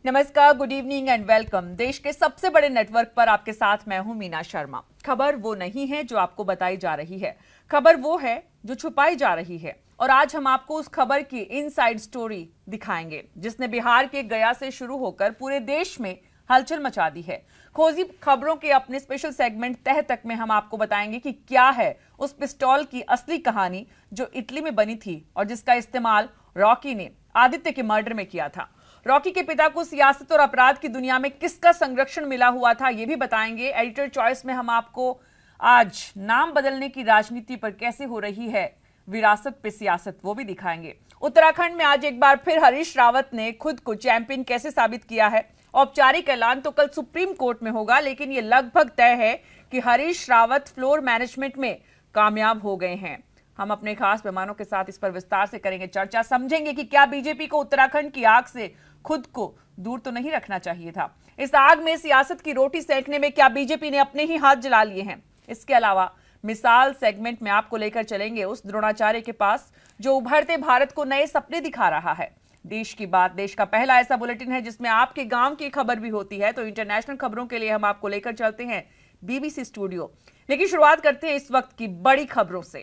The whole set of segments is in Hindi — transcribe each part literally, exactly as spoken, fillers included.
नमस्कार, गुड इवनिंग एंड वेलकम। देश के सबसे बड़े नेटवर्क पर आपके साथ मैं हूं मीना शर्मा। खबर वो नहीं है जो आपको बताई जा रही है, खबर वो है जो छुपाई जा रही है। और आज हम आपको उस खबर की इनसाइड स्टोरी दिखाएंगे जिसने बिहार के गया से शुरू होकर पूरे देश में हलचल मचा दी है। खोजी खबरों के अपने स्पेशल सेगमेंट तह तक में हम आपको बताएंगे कि क्या है उस पिस्तौल की असली कहानी जो इटली में बनी थी और जिसका इस्तेमाल रॉकी ने आदित्य के मर्डर में किया था। रॉकी के पिता को सियासत और अपराध की दुनिया में किसका संरक्षण मिला हुआ था, यह भी बताएंगे। एडिटर चॉइस में हम आपको आज नाम बदलने की राजनीति पर कैसे हो रही है विरासत पे सियासत, वो भी दिखाएंगे। उत्तराखंड में आज एक बार फिर हरीश रावत ने खुद को चैंपियन कैसे साबित किया है। औपचारिक ऐलान तो कल सुप्रीम कोर्ट में होगा, लेकिन यह लगभग तय है कि हरीश रावत फ्लोर मैनेजमेंट में कामयाब हो गए हैं। हम अपने खास मेहमानों के साथ इस पर विस्तार से करेंगे चर्चा, समझेंगे कि क्या बीजेपी को उत्तराखंड की आग से खुद को दूर तो नहीं रखना चाहिए था। इस आग में सियासत की रोटी सेकने में क्या बीजेपी ने अपने ही हाथ जला लिए हैं। इसके अलावा मिसाल सेगमेंट में आपको लेकर चलेंगे उस द्रोणाचार्य के पास जो उभरते भारत को नए सपने दिखा रहा है। देश की बात देश का पहला ऐसा बुलेटिन है जिसमें आपके गांव की खबर भी होती है। तो इंटरनेशनल खबरों के लिए हम आपको लेकर चलते हैं बीबीसी स्टूडियो, लेकिन शुरुआत करते हैं इस वक्त की बड़ी खबरों से।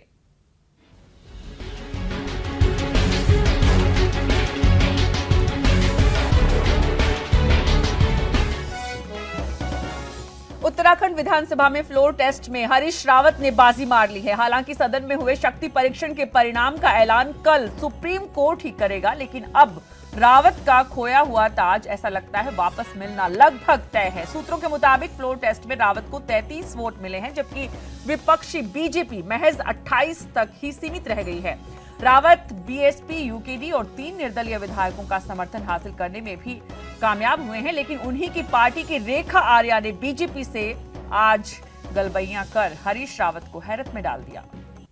उत्तराखंड विधानसभा में फ्लोर टेस्ट में हरीश रावत ने बाजी मार ली है। हालांकि सदन में हुए शक्ति परीक्षण के परिणाम का ऐलान कल सुप्रीम कोर्ट ही करेगा, लेकिन अब रावत का खोया हुआ ताज ऐसा लगता है वापस मिलना लगभग तय है। सूत्रों के मुताबिक फ्लोर टेस्ट में रावत को तैंतीस वोट मिले हैं, जबकि विपक्षी बीजेपी महज अट्ठाईस तक ही सीमित रह गई है। रावत बीएसपी, यूकेडी और तीन निर्दलीय विधायकों का समर्थन हासिल करने में भी कामयाब हुए हैं, लेकिन उन्हीं की पार्टी की रेखा आर्या ने बीजेपी से आज गलबैयां कर हरीश रावत को हैरत में डाल दिया।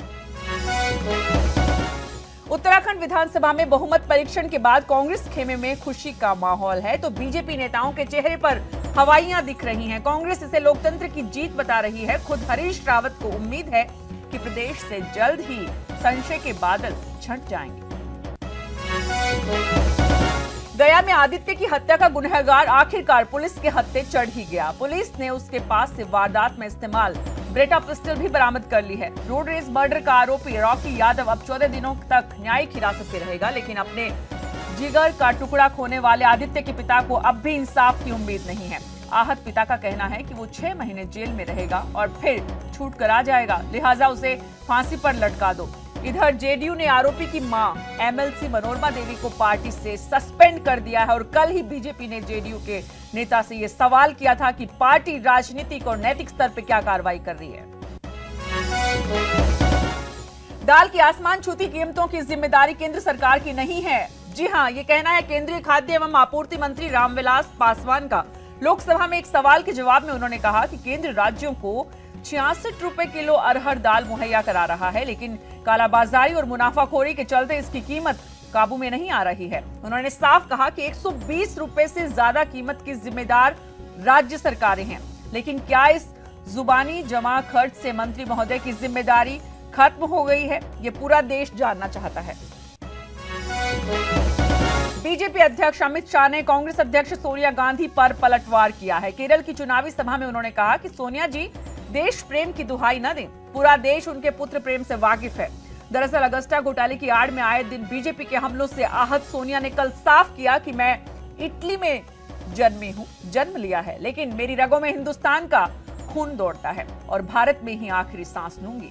उत्तराखंड विधानसभा में बहुमत परीक्षण के बाद कांग्रेस खेमे में खुशी का माहौल है, तो बीजेपी नेताओं के चेहरे पर हवाइयां दिख रही हैं। कांग्रेस इसे लोकतंत्र की जीत बता रही है। खुद हरीश रावत को उम्मीद है कि प्रदेश से जल्द ही संशय के बादल छंट जाएंगे। गया में आदित्य की हत्या का गुनहगार आखिरकार पुलिस के हत्थे चढ़ ही गया। पुलिस ने उसके पास से वारदात में इस्तेमाल ब्रेटा पिस्टल भी बरामद कर ली है। रोड रेस मर्डर का आरोपी रॉकी यादव अब चौदह दिनों तक न्यायिक हिरासत में रहेगा, लेकिन अपने जिगर का टुकड़ा खोने वाले आदित्य के पिता को अब भी इंसाफ की उम्मीद नहीं है। आहत पिता का कहना है कि वो छह महीने जेल में रहेगा और फिर छूट कर आ जाएगा, लिहाजा उसे फांसी पर लटका दो। इधर जेडीयू ने आरोपी की मां एमएलसी मनोरमा देवी को पार्टी से सस्पेंड कर दिया है और कल ही बीजेपी ने जेडीयू के नेता से यह सवाल किया था कि पार्टी राजनीतिक और नैतिक स्तर पर क्या कार्रवाई कर रही है। दाल की आसमान छूती कीमतों की जिम्मेदारी केंद्र सरकार की नहीं है। जी हां, ये कहना है केंद्रीय खाद्य एवं आपूर्ति मंत्री रामविलास पासवान का। लोकसभा में एक सवाल के जवाब में उन्होंने कहा कि केंद्र राज्यों को छियासठ रुपए किलो अरहर दाल मुहैया करा रहा है, लेकिन कालाबाजारी और मुनाफाखोरी के चलते इसकी कीमत काबू में नहीं आ रही है। उन्होंने साफ कहा कि एक सौ बीस रुपए से ज्यादा कीमत की जिम्मेदार राज्य सरकारें हैं, लेकिन क्या इस जुबानी जमा खर्च से मंत्री महोदय की जिम्मेदारी खत्म हो गई है? ये पूरा देश जानना चाहता है। बीजेपी अध्यक्ष अमित शाह ने कांग्रेस अध्यक्ष सोनिया गांधी पर पलटवार किया है। केरल की चुनावी सभा में उन्होंने कहा कि सोनिया जी देश प्रेम की दुहाई न दें, पूरा देश उनके पुत्र प्रेम से वाकिफ है। दरअसल अगस्ता घोटाले की आड़ में आए दिन बीजेपी के हमलों से आहत सोनिया ने कल साफ किया कि मैं इटली में जन्मी हूं, जन्म लिया है, लेकिन मेरी रगों में हिंदुस्तान का खून दौड़ता है और भारत में ही आखिरी सांस लूंगी।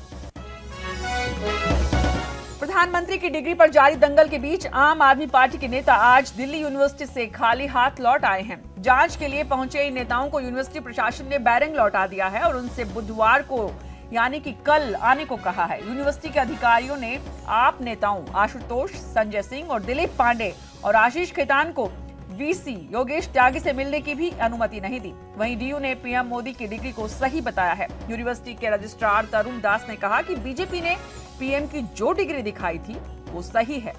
प्रधानमंत्री की डिग्री पर जारी दंगल के बीच आम आदमी पार्टी के नेता आज दिल्ली यूनिवर्सिटी से खाली हाथ लौट आए हैं। जांच के लिए पहुंचे इन नेताओं को यूनिवर्सिटी प्रशासन ने बैरंग लौटा दिया है और उनसे बुधवार को यानी कि कल आने को कहा है। यूनिवर्सिटी के अधिकारियों ने आप नेताओं आशुतोष, संजय सिंह और दिलीप पांडे और आशीष खेतान को वीसी योगेश त्यागी से मिलने की भी अनुमति नहीं दी। वहीं डीयू ने पीएम मोदी की डिग्री को सही बताया है। यूनिवर्सिटी के रजिस्ट्रार तरुण दास ने कहा कि बीजेपी ने पीएम की जो डिग्री दिखाई थी वो सही है।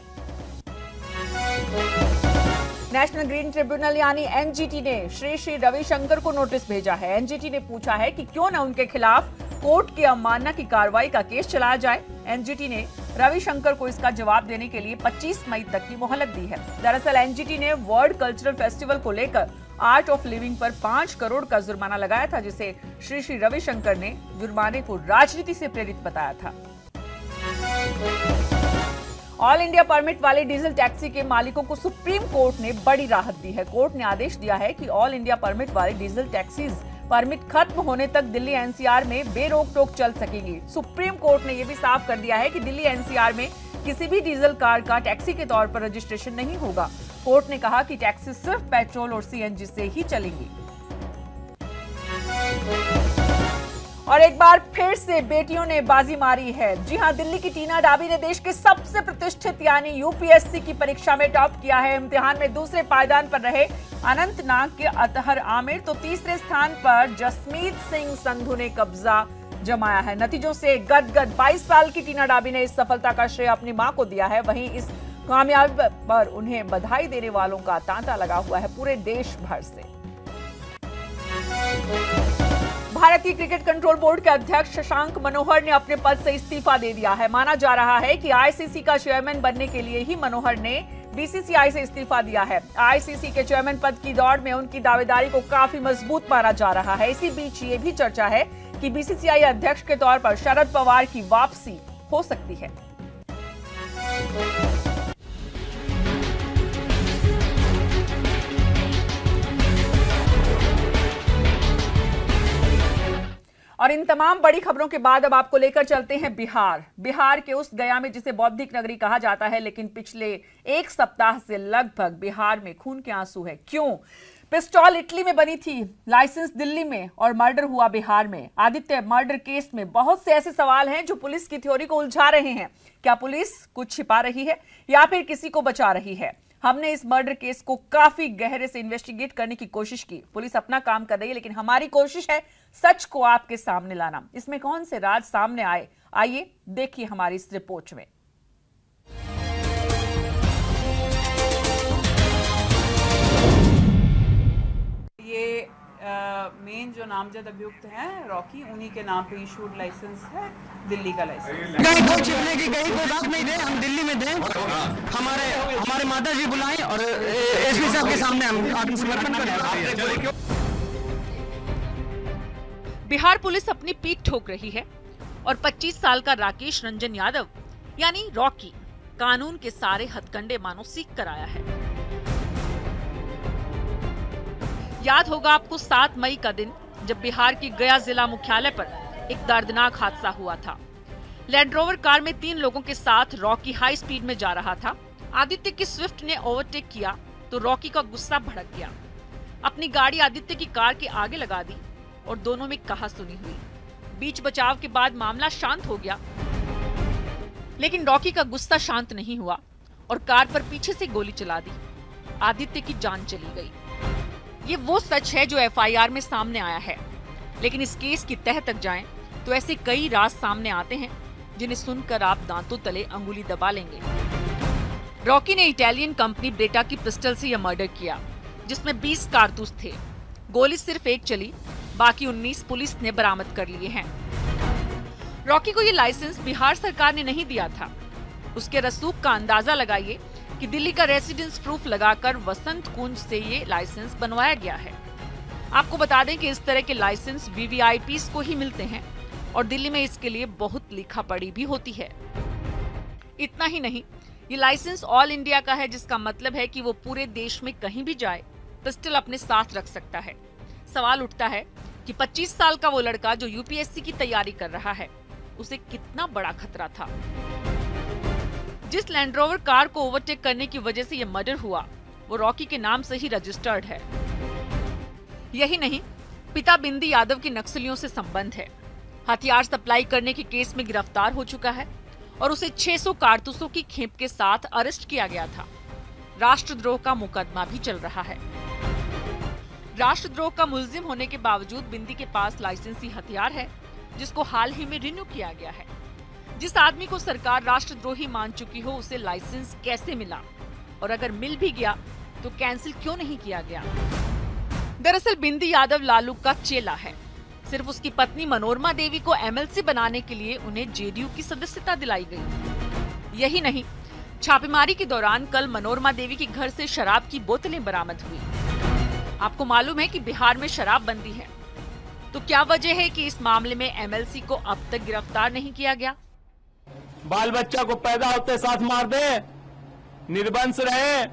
नेशनल ग्रीन ट्रिब्यूनल यानी एनजीटी ने श्री श्री रविशंकर को नोटिस भेजा है। एनजीटी ने पूछा है कि क्यों न उनके खिलाफ कोर्ट की अवमानना की कार्रवाई का केस चलाया जाए। एनजीटी ने रविशंकर को इसका जवाब देने के लिए पच्चीस मई तक की मोहलत दी है। दरअसल एनजीटी ने वर्ल्ड कल्चरल फेस्टिवल को लेकर आर्ट ऑफ लिविंग पर पांच करोड़ का जुर्माना लगाया था, जिसे श्री श्री रविशंकर ने जुर्माने को राजनीति से प्रेरित बताया था। ऑल इंडिया परमिट वाले डीजल टैक्सी के मालिकों को सुप्रीम कोर्ट ने बड़ी राहत दी है। कोर्ट ने आदेश दिया है कि ऑल इंडिया परमिट वाले डीजल टैक्सीज परमिट खत्म होने तक दिल्ली एनसीआर में बेरोक टोक चल सकेंगी। सुप्रीम कोर्ट ने यह भी साफ कर दिया है कि दिल्ली एनसीआर में किसी भी डीजल कार का टैक्सी के तौर पर रजिस्ट्रेशन नहीं होगा। कोर्ट ने कहा कि टैक्सी सिर्फ पेट्रोल और सीएनजी से ही चलेंगी। और एक बार फिर से बेटियों ने बाजी मारी है। जी हां, दिल्ली की टीना डाबी ने देश के सबसे प्रतिष्ठित यानी यूपीएससी की परीक्षा में टॉप किया है। इम्तिहान में दूसरे पायदान पर रहे अनंतनाग के अतहर आमिर तो तीसरे स्थान पर जसमीत सिंह संधू ने कब्जा जमाया है। नतीजों से गदगद बाईस साल की टीना डाबी ने इस सफलता का श्रेय अपनी मां को दिया है। वहीं इस कामयाबी पर उन्हें बधाई देने वालों का तांता लगा हुआ है पूरे देश भर से। भारतीय क्रिकेट कंट्रोल बोर्ड के अध्यक्ष शशांक मनोहर ने अपने पद से इस्तीफा दे दिया है। माना जा रहा है कि आईसीसी का चेयरमैन बनने के लिए ही मनोहर ने बीसीसीआई से इस्तीफा दिया है। आईसीसी के चेयरमैन पद की दौड़ में उनकी दावेदारी को काफी मजबूत माना जा रहा है। इसी बीच ये भी चर्चा है कि बीसीसीआई अध्यक्ष के तौर पर शरद पवार की वापसी हो सकती है। और इन तमाम बड़ी खबरों के बाद अब आपको लेकर चलते हैं बिहार। बिहार के उस गया में जिसे बौद्धिक नगरी कहा जाता है, लेकिन पिछले एक सप्ताह से लगभग बिहार में खून के आंसू है। क्यों? पिस्तौल इटली में बनी थी, लाइसेंस दिल्ली में और मर्डर हुआ बिहार में। आदित्य मर्डर केस में बहुत से ऐसे सवाल हैं जो पुलिस की थ्योरी को उलझा रहे हैं। क्या पुलिस कुछ छिपा रही है या फिर किसी को बचा रही है? हमने इस मर्डर केस को काफी गहरे से इन्वेस्टिगेट करने की कोशिश की। पुलिस अपना काम कर रही है, लेकिन हमारी कोशिश है सच को आपके सामने लाना। इसमें कौन से राज सामने आए, आइए देखिए हमारी इस रिपोर्ट में। ये मेन जो नामजद अभियुक्त हैं रॉकी, उन्हीं के नाम पे इशूड लाइसेंस है, दिल्ली का लाइसेंस। कोई छिपने की कहीं कोई बात नहीं दे, हम दिल्ली में दें। हमारे हमारे माता जी बुलाएं और एसपी साहब के सामने हम आत्मसमर्पण करें। बिहार पुलिस अपनी पीठ ठोक रही है और पच्चीस साल का राकेश रंजन यादव यानी रॉकी कानून के सारे हथकंडे मानो सीख कर आया है। याद होगा आपको सात मई का दिन, जब बिहार की गया जिला मुख्यालय पर एक दर्दनाक हादसा हुआ था। लैंड रोवर कार में तीन लोगों के साथ रॉकी हाई स्पीड में जा रहा था। आदित्य की स्विफ्ट ने ओवरटेक किया तो रॉकी का गुस्सा भड़क गया। अपनी गाड़ी आदित्य की कार के आगे लगा दी और दोनों में कहासुनी हुई। बीच बचाव के बाद मामला शांत हो गया, लेकिन रॉकी का गुस्सा शांत नहीं हुआ और कार पर पीछे से गोली चला दी। आदित्य की जान चली गई। ये वो सच है जो एफआईआर में सामने आया है, लेकिन इस केस की तह तक जाएं तो ऐसे कई राज सामने आते हैं जिन्हें सुनकर आप दांतों तले अंगुली दबा लेंगे। रॉकी ने इटालियन कंपनी ब्रेटा की पिस्टल से यह मर्डर किया, जिसमें बीस कारतूस थे। गोली सिर्फ एक चली, बाकी उन्नीस पुलिस ने बरामद कर लिए हैं। रॉकी को ये लाइसेंस बिहार सरकार ने नहीं दिया था। उसके रसूख का अंदाजा लगाइए कि दिल्ली का रेसिडेंस प्रूफ लगाकर वसंत कुंज से ये लाइसेंस बनवाया गया है। आपको बता दें कि इस तरह के लाइसेंस वीवीआईपीस को ही मिलते हैं और दिल्ली में इसके लिए बहुत लिखा पढ़ी भी होती है। इतना ही नहीं, ये लाइसेंस ऑल इंडिया का है, जिसका मतलब है कि वो पूरे देश में कहीं भी जाए पिस्टल अपने साथ रख सकता है। सवाल उठता है कि पच्चीस साल का वो लड़का जो यूपीएससी की तैयारी कर रहा है, उसे कितना बड़ा खतरा था। जिस लैंड रोवर कार को ओवरटेक करने की वजह से यह मर्डर हुआ, वो रॉकी के नाम से ही रजिस्टर्ड है। यही नहीं, पिता बिंदी यादव के नक्सलियों से संबंध है। हथियार सप्लाई करने के केस में गिरफ्तार हो चुका है और उसे छह सौ कारतूसों की खेप के साथ अरेस्ट किया गया था। राष्ट्रद्रोह का मुकदमा भी चल रहा है। राष्ट्रद्रोह का मुलजिम होने के बावजूद बिंदी के पास लाइसेंसी हथियार है, जिसको हाल ही में रिन्यू किया गया है। जिस आदमी को सरकार राष्ट्रद्रोही मान चुकी हो, उसे लाइसेंस कैसे मिला, और अगर मिल भी गया तो कैंसिल क्यों नहीं किया गया? दरअसल बिंदी यादव लालू का चेला है। सिर्फ उसकी पत्नी मनोरमा देवी को एमएलसी बनाने के लिए उन्हें जेडीयू की सदस्यता दिलाई गई। यही नहीं, छापेमारी के दौरान कल मनोरमा देवी के घर से शराब की बोतलें बरामद हुई। आपको मालूम है कि बिहार में शराब बंदी है, तो क्या वजह है कि इस मामले में एमएलसी को अब तक गिरफ्तार नहीं किया गया? बाल बच्चा को पैदा होते साथ मार दे, निर्वंश रहे,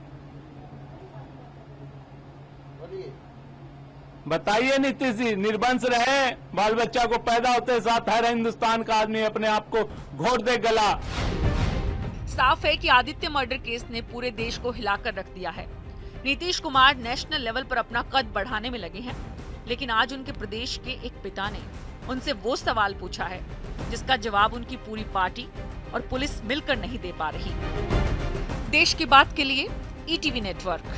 बताइए नीतीश जी, निर्वंश रहे, बाल बच्चा को पैदा होते साथ हर हिंदुस्तान का आदमी अपने आप को घोट दे गला। साफ है कि आदित्य मर्डर केस ने पूरे देश को हिलाकर रख दिया है। नीतीश कुमार नेशनल लेवल पर अपना कद बढ़ाने में लगे हैं, लेकिन आज उनके प्रदेश के एक पिता ने उनसे वो सवाल पूछा है जिसका जवाब उनकी पूरी पार्टी और पुलिस मिलकर नहीं दे पा रही। देश की बात के लिए ईटीवी नेटवर्क।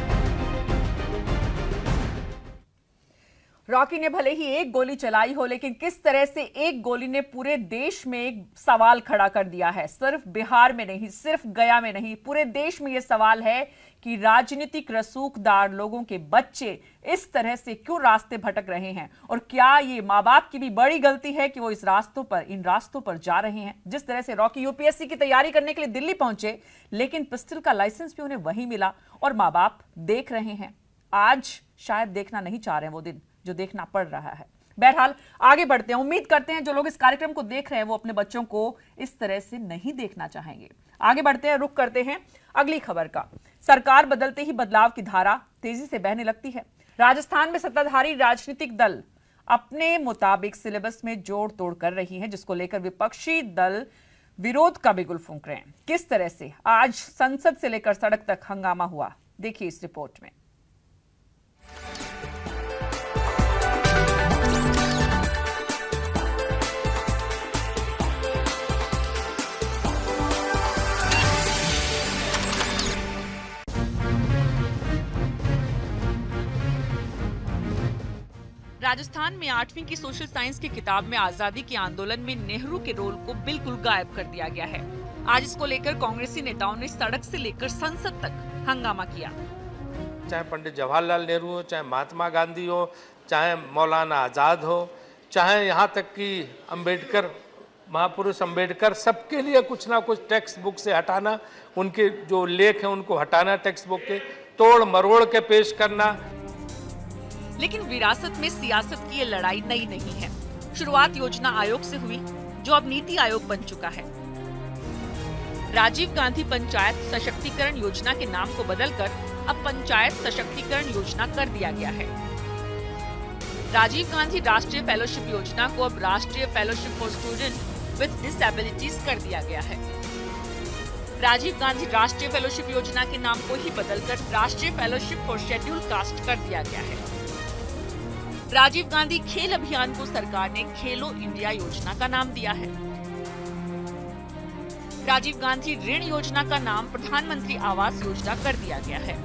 रॉकी ने भले ही एक गोली चलाई हो, लेकिन किस तरह से एक गोली ने पूरे देश में एक सवाल खड़ा कर दिया है। सिर्फ बिहार में नहीं, सिर्फ गया में नहीं, पूरे देश में यह सवाल है कि राजनीतिक रसूखदार लोगों के बच्चे इस तरह से क्यों रास्ते भटक रहे हैं, और क्या ये माँ बाप की भी बड़ी गलती है कि वो इस रास्तों पर इन रास्तों पर जा रहे हैं। जिस तरह से रॉकी यूपीएससी की तैयारी करने के लिए दिल्ली पहुंचे, लेकिन पिस्टल का लाइसेंस भी उन्हें वहीं मिला और माँ बाप देख रहे हैं। आज शायद देखना नहीं चाह रहे हैं वो दिन जो देखना पड़ रहा है। बहरहाल आगे बढ़ते हैं। उम्मीद करते हैं जो लोग इस कार्यक्रम को देख रहे हैं वो अपने बच्चों को इस तरह से नहीं देखना चाहेंगे। आगे बढ़ते हैं, रुख करते हैं अगली खबर का। सरकार बदलते ही बदलाव की धारा तेजी से बहने लगती है। राजस्थान में सत्ताधारी राजनीतिक दल अपने मुताबिक सिलेबस में जोड़ तोड़ कर रही है, जिसको लेकर विपक्षी दल विरोध का बिगुल फूंक रहे हैं। किस तरह से आज संसद से लेकर सड़क तक हंगामा हुआ, देखिए इस रिपोर्ट में। राजस्थान में आठवीं की सोशल साइंस की किताब में आजादी के आंदोलन में नेहरू के रोल को बिल्कुल गायब कर दिया गया है। आज इसको लेकर कांग्रेसी नेताओं ने सड़क से लेकर संसद तक हंगामा किया। चाहे पंडित जवाहरलाल नेहरू हो, चाहे महात्मा गांधी हो, चाहे मौलाना आजाद हो, चाहे यहाँ तक कि अंबेडकर, महापुरुष अंबेडकर, सबके लिए कुछ ना कुछ टेक्स्ट बुक से हटाना, उनके जो लेख हैं उनको हटाना, टेक्स्ट बुक के तोड़ मरोड़ के पेश करना। लेकिन विरासत में सियासत की ये लड़ाई नई नहीं है। शुरुआत योजना आयोग से हुई, जो अब नीति आयोग बन चुका है। राजीव गांधी पंचायत सशक्तिकरण योजना के नाम को बदलकर अब पंचायत सशक्तिकरण योजना कर दिया गया है। राजीव गांधी राष्ट्रीय फेलोशिप योजना को अब राष्ट्रीय fellowship for student with disabilities कर दिया गया है। राजीव गांधी राष्ट्रीय फेलोशिप योजना के नाम को ही बदलकर राष्ट्रीय फेलोशिप फॉर शेड्यूल कास्ट कर दिया गया है। राजीव गांधी खेल अभियान को सरकार ने खेलो इंडिया योजना का नाम दिया है। राजीव गांधी ऋण योजना का नाम प्रधानमंत्री आवास योजना कर दिया गया है।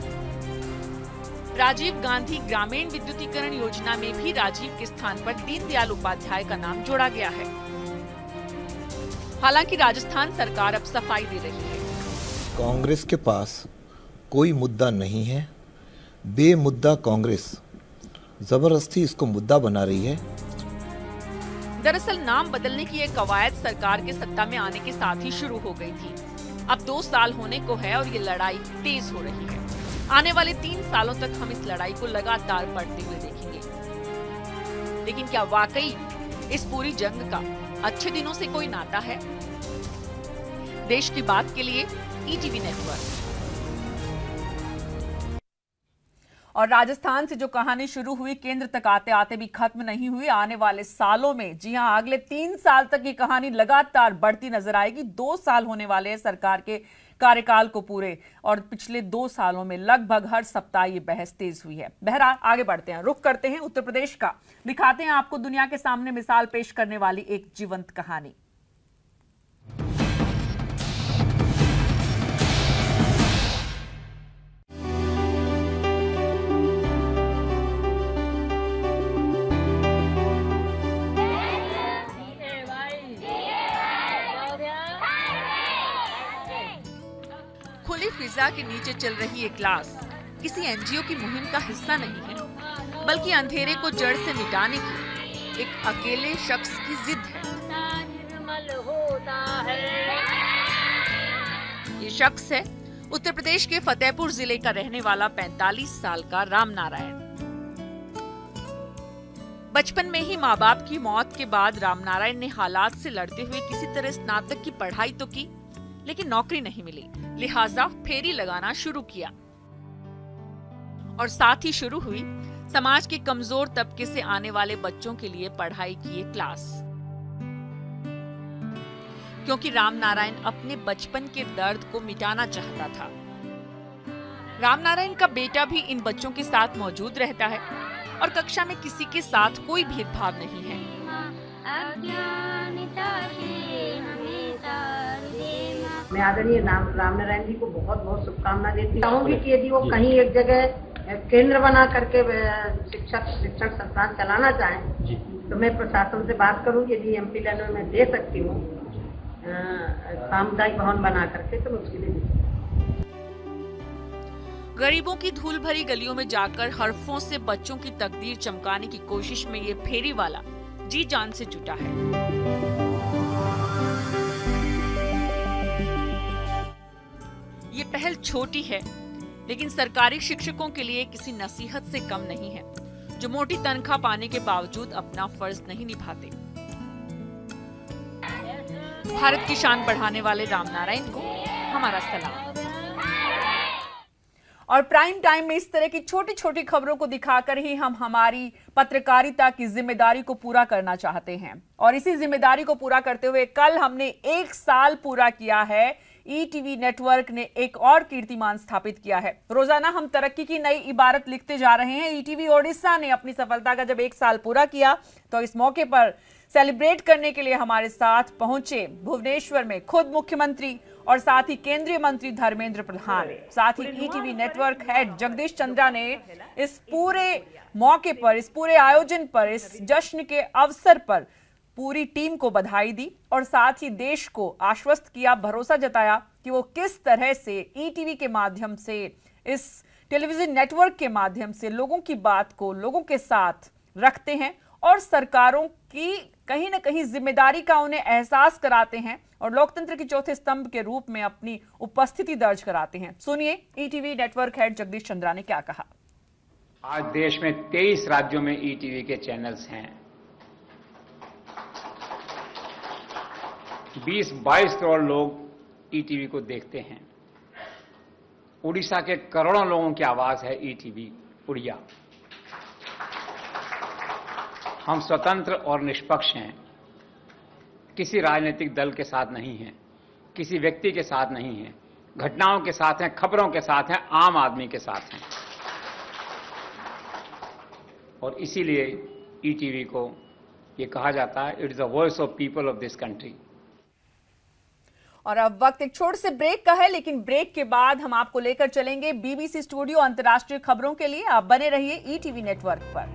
राजीव गांधी ग्रामीण विद्युतीकरण योजना में भी राजीव के स्थान पर दीनदयाल उपाध्याय का नाम जोड़ा गया है। हालांकि राजस्थान सरकार अब सफाई दे रही है। कांग्रेस के पास कोई मुद्दा नहीं है। बेमुद्दा कांग्रेस जबरदस्ती इसको मुद्दा बना रही है। दरअसल नाम बदलने की एक कवायद सरकार के सत्ता में आने के साथ ही शुरू हो गई थी। अब दो साल होने को है और ये लड़ाई तेज हो रही है। आने वाले तीन सालों तक हम इस लड़ाई को लगातार बढ़ते हुए देखेंगे। लेकिन क्या वाकई इस पूरी जंग का अच्छे दिनों से कोई नाता है? देश की बात के लिए ईटीवी नेटवर्क। और राजस्थान से जो कहानी शुरू हुई, केंद्र तक आते आते भी खत्म नहीं हुई। आने वाले सालों में, जी हां, अगले तीन साल तक ये कहानी लगातार बढ़ती नजर आएगी। दो साल होने वाले हैं सरकार के कार्यकाल को पूरे, और पिछले दो सालों में लगभग हर सप्ताह ये बहस तेज हुई है। बहरहाल आगे बढ़ते हैं, रुख करते हैं उत्तर प्रदेश का। दिखाते हैं आपको दुनिया के सामने मिसाल पेश करने वाली एक जीवंत कहानी। खुली फिजा के नीचे चल रही ये क्लास किसी एनजीओ की मुहिम का हिस्सा नहीं है, बल्कि अंधेरे को जड़ से मिटाने की एक अकेले शख्स की जिद है। ये शख्स है उत्तर प्रदेश के फतेहपुर जिले का रहने वाला पैंतालीस साल का राम नारायण। बचपन में ही माँ बाप की मौत के बाद राम नारायण ने हालात से लड़ते हुए किसी तरह स्नातक की पढ़ाई तो की, लेकिन नौकरी नहीं मिली, लिहाजा फेरी लगाना शुरू किया और साथ ही शुरू हुई समाज के कमजोर तबके से आने वाले बच्चों के लिए पढ़ाई की ये क्लास। क्योंकि राम नारायण अपने बचपन के दर्द को मिटाना चाहता था। राम नारायण का बेटा भी इन बच्चों के साथ मौजूद रहता है और कक्षा में किसी के साथ कोई भेदभाव नहीं है। मैं आदरणीय राम राम नारायण जी को बहुत बहुत शुभकामना देती हूँ कि यदि वो कहीं एक जगह केंद्र बना करके शिक्षक शिक्षण संस्थान चलाना चाहें तो मैं प्रशासन से बात करूँ, यदि एमपी लेवल में दे सकती हूँ सामुदायिक भवन बना करके तो उसके लिए। गरीबों की धूल भरी गलियों में जाकर हरफों से बच्चों की तकदीर चमकाने की कोशिश में ये फेरी वाला जी जान से जुटा है। ये पहल छोटी है, लेकिन सरकारी शिक्षकों के लिए किसी नसीहत से कम नहीं है, जो मोटी तनख्वाह पाने के बावजूद अपना फर्ज नहीं निभाते। भारत की शान बढ़ाने वाले राम नारायण को हमारा सलाम। और प्राइम टाइम में इस तरह की छोटी छोटी खबरों को दिखाकर ही हम हमारी पत्रकारिता की जिम्मेदारी को पूरा करना चाहते हैं। और इसी जिम्मेदारी को पूरा करते हुए कल हमने एक साल पूरा किया है। ईटीवी नेटवर्क ने एक और कीर्तिमान स्थापित किया है। रोजाना हम तरक्की की नई इबारत लिखते जा रहे हैं। ईटीवी ओडिशा ने अपनी सफलता का जब एक साल पूरा किया तो इस मौके पर सेलिब्रेट करने के लिए हमारे साथ पहुंचे भुवनेश्वर में खुद मुख्यमंत्री और साथ ही केंद्रीय मंत्री धर्मेंद्र प्रधान, साथ ही ETV network head Jagdish Chandra ने इस पूरे मौके पर, इस पूरे आयोजन पर, इस जश्न के अवसर पर पूरी टीम को बधाई दी और साथ ही देश को आश्वस्त किया, भरोसा जताया कि वो किस तरह से ईटीवी के माध्यम से, इस टेलीविजन नेटवर्क के माध्यम से लोगों की बात को लोगों के साथ रखते हैं और सरकारों की कहीं ना कहीं जिम्मेदारी का उन्हें एहसास कराते हैं और लोकतंत्र के चौथे स्तंभ के रूप में अपनी उपस्थिति दर्ज कराते हैं। सुनिए ETV network head Jagdish Chandra ने क्या कहा। आज देश में तेईस राज्यों में ईटीवी के चैनल्स हैं। बीस बाईस करोड़ लोग ईटीवी को देखते हैं। उड़ीसा के करोड़ों लोगों की आवाज है ईटीवी उड़िया। हम स्वतंत्र और निष्पक्ष हैं, किसी राजनीतिक दल के साथ नहीं हैं, किसी व्यक्ति के साथ नहीं हैं, घटनाओं के साथ हैं, खबरों के साथ हैं, आम आदमी के साथ हैं। और इसीलिए ईटीवी को ये कहा जाता है it is the voice of people of this country. और अब वक्त एक छोटे से ब्रेक का है, लेकिन ब्रेक के बाद हम आपको लेकर चलेंगे बीबीसी स्टूडियो अंतर्राष्ट्रीय खबरों के लिए। आप बने रहिए ईटीवी नेटवर्क पर।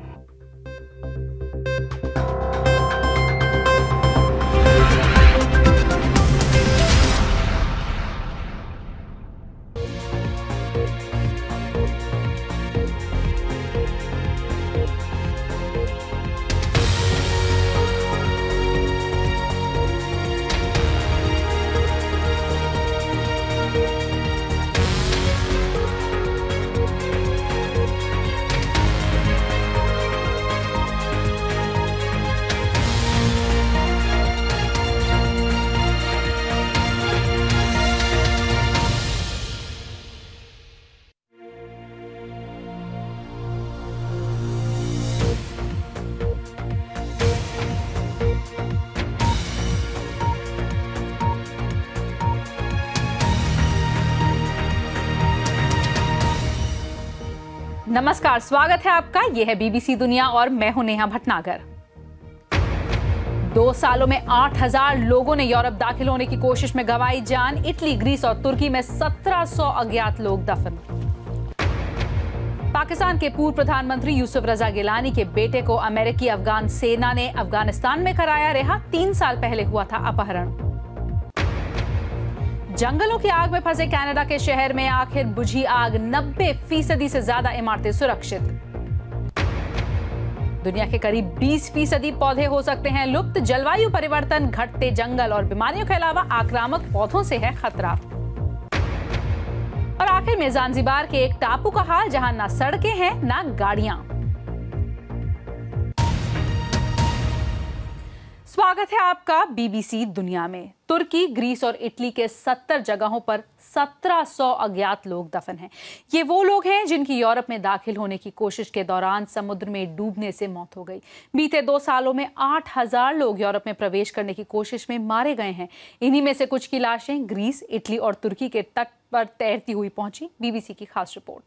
नमस्कार, स्वागत है आपका। यह है बीबीसी दुनिया और मैं हूं नेहा भटनागर। दो सालों में आठ हज़ार लोगों ने यूरोप दाखिल होने की कोशिश में गंवाई जान। इटली, ग्रीस और तुर्की में सत्रह सौ अज्ञात लोग दफन। पाकिस्तान के पूर्व प्रधानमंत्री यूसुफ रजा गिलानी के बेटे को अमेरिकी अफगान सेना ने अफगानिस्तान में कराया रिहा। तीन साल पहले हुआ था अपहरण। जंगलों की आग में फंसे कनाडा के शहर में आखिर बुझी आग। नब्बे फीसदी से ज्यादा इमारतें सुरक्षित। दुनिया के करीब बीस फीसदी पौधे हो सकते हैं लुप्त। जलवायु परिवर्तन, घटते जंगल और बीमारियों के अलावा आक्रामक पौधों से है खतरा। और आखिर में ज़ांज़िबार के एक टापू का हाल, जहां ना सड़कें हैं ना गाड़ियां। स्वागत है आपका बीबीसी दुनिया में। तुर्की, ग्रीस और इटली के सत्तर जगहों पर सत्रह सौ अज्ञात लोग दफन हैं। ये वो लोग हैं जिनकी यूरोप में दाखिल होने की कोशिश के दौरान समुद्र में डूबने से मौत हो गई। बीते दो सालों में आठ हजार लोग यूरोप में प्रवेश करने की कोशिश में मारे गए हैं। इन्हीं में से कुछ की लाशें ग्रीस, इटली और तुर्की के तट पर तैरती हुई पहुंची। बीबीसी की खास रिपोर्ट।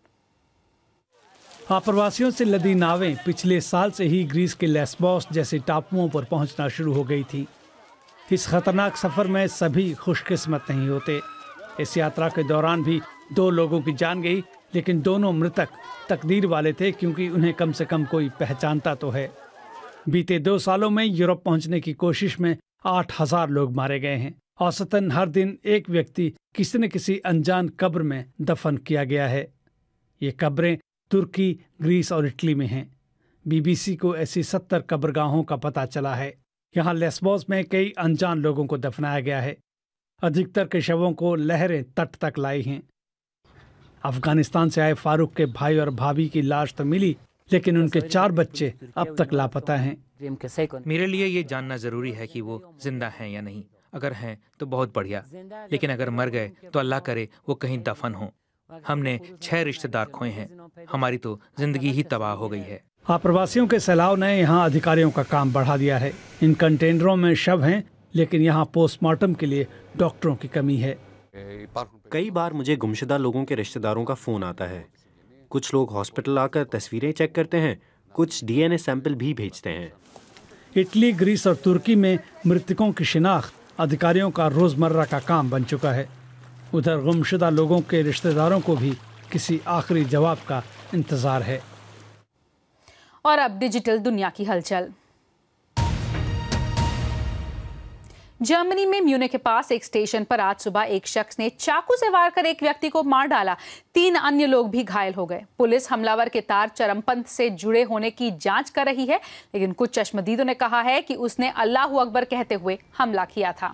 आप्रवासियों से लदी नावें पिछले साल से ही ग्रीस के लेस्बोस जैसे टापुओं पर पहुंचना शुरू हो गई थी। इस खतरनाक सफर में सभी खुशकिस्मत नहीं होते। इस यात्रा के दौरान भी दो लोगों की जान गई, लेकिन दोनों मृतक तकदीर वाले थे, क्योंकि उन्हें कम से कम कोई पहचानता तो है। बीते दो सालों में यूरोप पहुंचने की कोशिश में आठ हजार लोग मारे गए हैं। औसतन हर दिन एक व्यक्ति किसी न किसी अनजान कब्र में दफन किया गया है। ये कब्रें तुर्की, ग्रीस और इटली में हैं। बीबीसी को ऐसी सत्तर कब्रगाहों का पता चला है। यहाँ लेस्बोस में कई अनजान लोगों को दफनाया गया है। अधिकतर के शवों को लहरें तट तक लाई हैं। अफगानिस्तान से आए फारूक के भाई और भाभी की लाश तो मिली, लेकिन उनके चार बच्चे अब तक लापता हैं। मेरे लिए ये जानना जरूरी है कि वो जिंदा हैं या नहीं। अगर हैं तो बहुत बढ़िया, लेकिन अगर मर गए तो अल्लाह करे वो कहीं दफन हो। हमने छह रिश्तेदार खोए हैं। हमारी तो जिंदगी ही तबाह हो गई है। आप्रवासियों के सैलाव ने यहाँ अधिकारियों का काम बढ़ा दिया है। इन कंटेनरों में शव हैं, लेकिन यहाँ पोस्टमार्टम के लिए डॉक्टरों की कमी है। कई बार मुझे गुमशुदा लोगों के रिश्तेदारों का फोन आता है। कुछ लोग हॉस्पिटल आकर तस्वीरें चेक करते हैं, कुछ डीएनए सैंपल भी भेजते हैं। इटली, ग्रीस और तुर्की में मृतकों की शिनाख्त अधिकारियों का रोजमर्रा का काम बन चुका है। उधर गुमशुदा लोगों के रिश्तेदारों को भी किसी आखिरी जवाब का इंतजार है। और अब डिजिटल दुनिया की हलचल। जर्मनी में म्यूनिख के पास एक स्टेशन पर आज सुबह एक शख्स ने चाकू से वार कर एक व्यक्ति को मार डाला। तीन अन्य लोग भी घायल हो गए। पुलिस हमलावर के तार चरमपंथ से जुड़े होने की जांच कर रही है, लेकिन कुछ चश्मदीदों ने कहा है कि उसने अल्लाहू अकबर कहते हुए हमला किया था।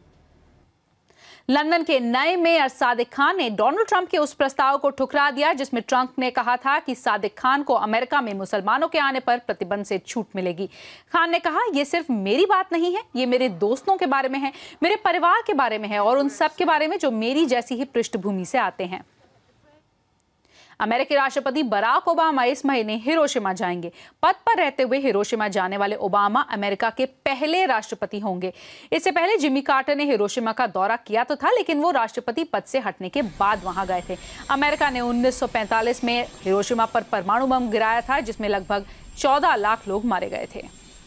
लंदन के नए मेयर सादिक खान ने डोनाल्ड ट्रंप के उस प्रस्ताव को ठुकरा दिया जिसमें ट्रंप ने कहा था कि सादिक खान को अमेरिका में मुसलमानों के आने पर प्रतिबंध से छूट मिलेगी। खान ने कहा, यह सिर्फ मेरी बात नहीं है, ये मेरे दोस्तों के बारे में है, मेरे परिवार के बारे में है और उन सब के बारे में जो मेरी जैसी ही पृष्ठभूमि से आते हैं। अमेरिकी राष्ट्रपति बराक ओबामा इस महीने हिरोशिमा जाएंगे। पद पर रहते हुए हिरोशिमा जाने वाले ओबामा अमेरिका के पहले राष्ट्रपति होंगे। इससे पहले जिमी कार्टर ने हिरोशिमा का दौरा किया तो था, लेकिन वो राष्ट्रपति पद से हटने के बाद वहां गए थे। अमेरिका ने उन्नीस सौ पैंतालीस में हिरोशिमा पर परमाणु बम गिराया था, जिसमें लगभग चौदह लाख लोग मारे गए थे।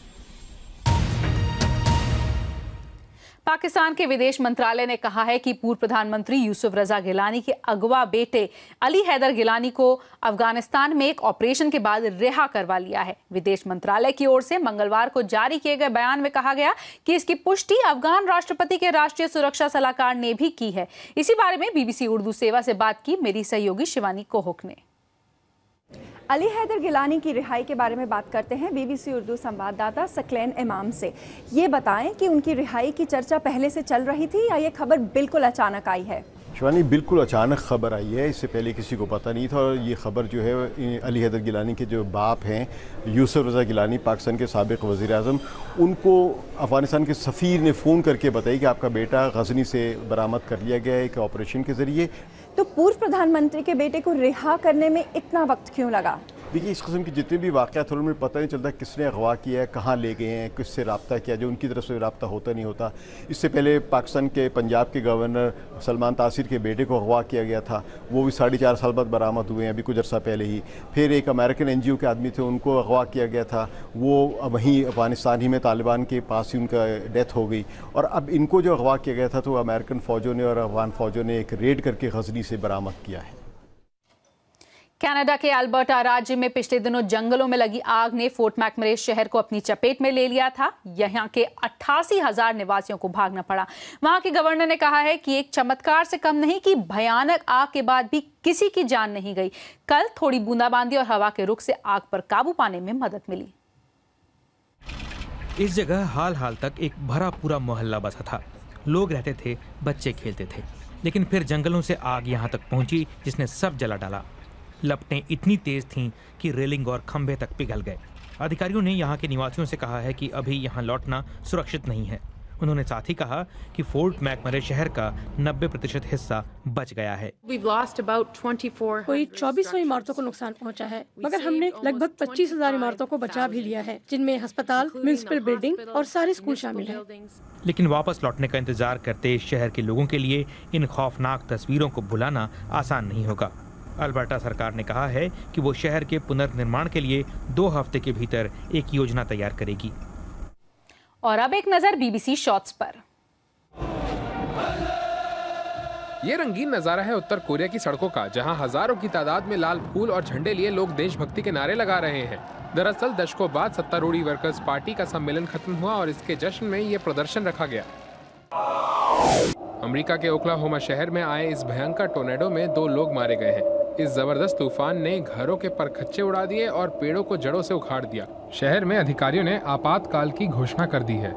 पाकिस्तान के विदेश मंत्रालय ने कहा है कि पूर्व प्रधानमंत्री यूसुफ रजा गिलानी के अगवा बेटे अली हैदर गिलानी को अफगानिस्तान में एक ऑपरेशन के बाद रिहा करवा लिया है। विदेश मंत्रालय की ओर से मंगलवार को जारी किए गए बयान में कहा गया कि इसकी पुष्टि अफगान राष्ट्रपति के राष्ट्रीय सुरक्षा सलाहकार ने भी की है। इसी बारे में बीबीसी उर्दू सेवा से बात की मेरी सहयोगी शिवानी कोहक ने। अली हैदर गिलानी की रिहाई के बारे में बात करते हैं बीबीसी उर्दू संवाददाता सकलैन इमाम से। ये बताएं कि उनकी रिहाई की चर्चा पहले से चल रही थी या ये खबर बिल्कुल अचानक आई है? शिवानी, बिल्कुल अचानक खबर आई है। इससे पहले किसी को पता नहीं था और ये खबर जो है अली हैदर गिलानी के जो बाप हैं यूसुफ रजा गिलानी, पाकिस्तान के साबिक वज़ीर आज़म, उनको अफ़गानिस्तान के सफ़ीर ने फ़ोन करके बताई कि आपका बेटा गज़नी से बरामद कर लिया गया है एक ऑपरेशन के ज़रिए। तो पूर्व प्रधानमंत्री के बेटे को रिहा करने में इतना वक्त क्यों लगा? देखिए, इस किस्म के जितने भी वाक़यात हैं उनमें पता नहीं चलता किसने अगवा किया है, कहाँ ले गए हैं, किससे रब्ता किया, जो उनकी तरफ से रब्ता होता नहीं होता। इससे पहले पाकिस्तान के पंजाब के गवर्नर सलमान तासीर के बेटे को अगवा किया गया था, वो भी साढ़े चार साल बाद बरामद हुए हैं अभी कुछ अर्सा पहले ही। फिर एक अमेरिकन एन जी ओ के आदमी थे, उनको अगवा किया गया था, वो वहीं अफगानिस्तान ही में तालिबान के पास ही उनका डेथ हो गई। और अब इनको जो अगवा किया गया था तो अमेरिकन फ़ौजों ने और अफगान फ़ौजों ने एक रेड करके गज़नी से बरामद किया है। कनाडा के अल्बर्टा राज्य में पिछले दिनों जंगलों में लगी आग ने फोर्ट मैकमरे शहर को अपनी चपेट में ले लिया था। यहाँ के अट्ठासी हजार निवासियों को भागना पड़ा। वहां के गवर्नर ने कहा है कि एक चमत्कार से कम नहीं कि भयानक आग के बाद भी किसी की जान नहीं गई। कल थोड़ी बूंदाबांदी और हवा के रुख से आग पर काबू पाने में मदद मिली। इस जगह हाल हाल तक एक भरा पूरा मोहल्ला बसा था। लोग रहते थे, बच्चे खेलते थे, लेकिन फिर जंगलों से आग यहाँ तक पहुंची जिसने सब जला डाला। लपटें इतनी तेज थीं कि रेलिंग और खंभे तक पिघल गए। अधिकारियों ने यहाँ के निवासियों से कहा है कि अभी यहाँ लौटना सुरक्षित नहीं है। उन्होंने साथ ही कहा कि फोर्ट मैकमरे शहर का नब्बे प्रतिशत हिस्सा बच गया है। कोई चौबीस सौ इमारतों को नुकसान पहुंचा है, मगर हमने लगभग पच्चीस हजार इमारतों को बचा भी लिया है, जिनमें अस्पताल, म्युनिसिपल बिल्डिंग और सारे स्कूल शामिल हैं। लेकिन वापस लौटने का इंतजार करते शहर के लोगों के लिए इन खौफनाक तस्वीरों को भुलाना आसान नहीं होगा। अल्बर्टा सरकार ने कहा है कि वो शहर के पुनर्निर्माण के लिए दो हफ्ते के भीतर एक योजना तैयार करेगी। और अब एक नजर बीबीसी शॉर्ट्स पर। ये रंगीन नजारा है उत्तर कोरिया की सड़कों का, जहां हजारों की तादाद में लाल फूल और झंडे लिए लोग देशभक्ति के नारे लगा रहे हैं। दरअसल दशकों बाद सत्तारूढ़ी वर्कर्स पार्टी का सम्मेलन खत्म हुआ और इसके जश्न में ये प्रदर्शन रखा गया। अमेरिका के ओक्लाहोमा शहर में आए इस भयंकर टोर्नेडो में दो लोग मारे गए हैं। इस जबरदस्त तूफान ने घरों के परखच्चे उड़ा दिए और पेड़ों को जड़ों से उखाड़ दिया। शहर में अधिकारियों ने आपातकाल की घोषणा कर दी है।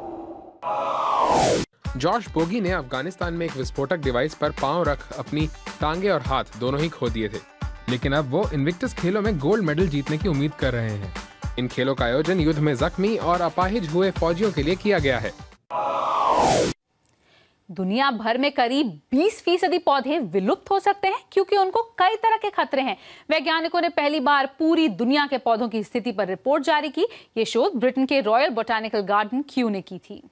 जॉश बोगी ने अफगानिस्तान में एक विस्फोटक डिवाइस पर पांव रख अपनी टांगे और हाथ दोनों ही खो दिए थे, लेकिन अब वो इन्विक्टस खेलों में गोल्ड मेडल जीतने की उम्मीद कर रहे हैं। इन खेलों का आयोजन युद्ध में जख्मी और अपाहिज हुए फौजियों के लिए किया गया है। दुनिया भर में करीब बीस फीसदी पौधे विलुप्त हो सकते हैं क्योंकि उनको कई तरह के खतरे हैं। वैज्ञानिकों ने पहली बार पूरी दुनिया के पौधों की स्थिति पर रिपोर्ट जारी की। ये शोध ब्रिटेन के रॉयल बोटानिकल गार्डन क्यू ने की थी।